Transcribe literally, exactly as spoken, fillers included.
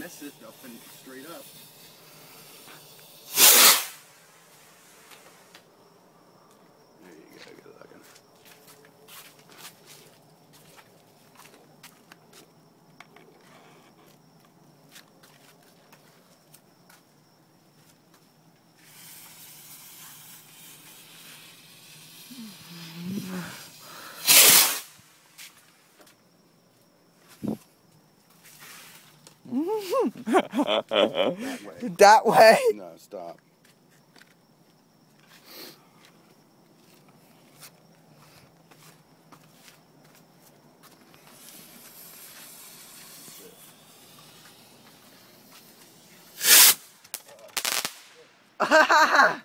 miss it up and straight up. There you go, good looking. That way. That way? No, stop. Ha ha ha!